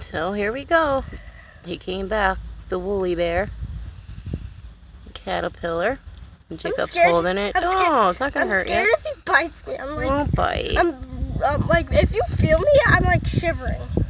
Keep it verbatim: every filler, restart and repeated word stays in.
So here we go. He came back, the woolly bear. Caterpillar. And Jacob's holding it. I'm Oh, it's not gonna I'm hurt you. scared if he bites me. I'm like, Won't bite. I'm, I'm like, if you feel me, I'm like shivering.